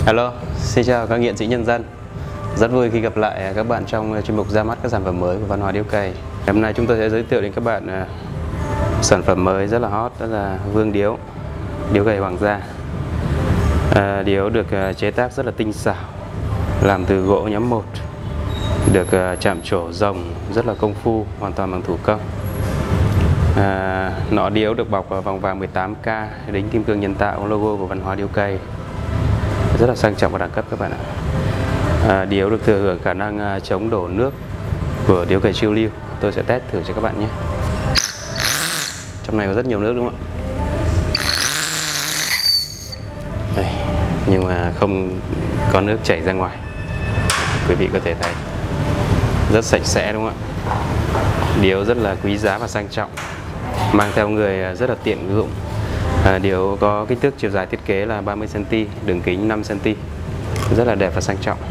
Hello, xin chào các nghiện sĩ nhân dân. Rất vui khi gặp lại các bạn trong chuyên mục ra mắt các sản phẩm mới của Văn Hóa Điếu Cày. Hôm nay chúng tôi sẽ giới thiệu đến các bạn sản phẩm mới rất là hot, đó là Vương Điếu, điếu cày hoàng gia. Điếu được chế tác rất là tinh xảo, làm từ gỗ nhắm một, được chạm trổ rồng rất là công phu, hoàn toàn bằng thủ công. Nọ điếu được bọc vòng vàng 18K, đính kim cương nhân tạo, logo của Văn Hóa Điếu Cày, rất là sang trọng và đẳng cấp các bạn ạ. Điếu được thừa hưởng khả năng chống đổ nước của điếu cày chiêu lưu. Tôi sẽ test thử cho các bạn nhé. Trong này có rất nhiều nước đúng không ạ? Đây, nhưng mà không có nước chảy ra ngoài. Quý vị có thể thấy rất sạch sẽ đúng không ạ? Điếu rất là quý giá và sang trọng, mang theo người rất là tiện dụng. Điếu có kích thước chiều dài thiết kế là 30cm, đường kính 5cm, rất là đẹp và sang trọng.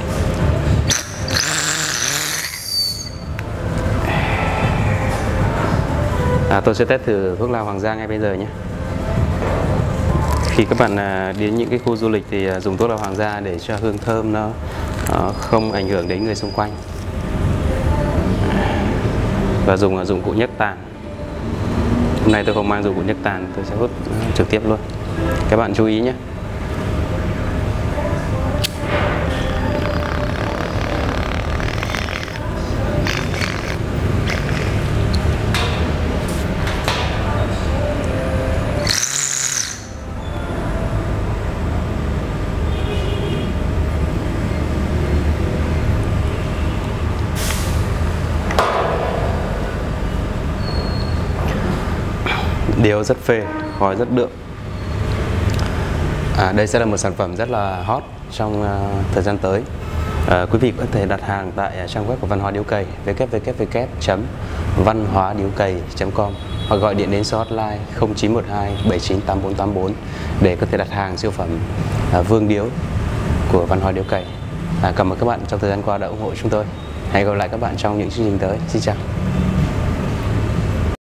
Tôi sẽ test thử thuốc lào hoàng gia ngay bây giờ nhé. Khi các bạn đến những cái khu du lịch thì dùng thuốc lào hoàng gia để cho hương thơm nó không ảnh hưởng đến người xung quanh. Và dùng dụng cụ nhấc tàn. Hôm nay tôi không mang dụng cụ nhấc tàn, tôi sẽ hút trực tiếp luôn. Các bạn chú ý nhé. Điếu rất phê, khói rất đượm. Đây sẽ là một sản phẩm rất là hot trong thời gian tới. Quý vị có thể đặt hàng tại trang web của Văn Hóa Điếu Cày, www.vanhoadieucày.com, hoặc gọi điện đến số hotline 0912 798484 để có thể đặt hàng siêu phẩm Vương Điếu của Văn Hóa Điếu Cày. Cảm ơn các bạn trong thời gian qua đã ủng hộ chúng tôi. Hẹn gặp lại các bạn trong những chương trình tới. Xin chào.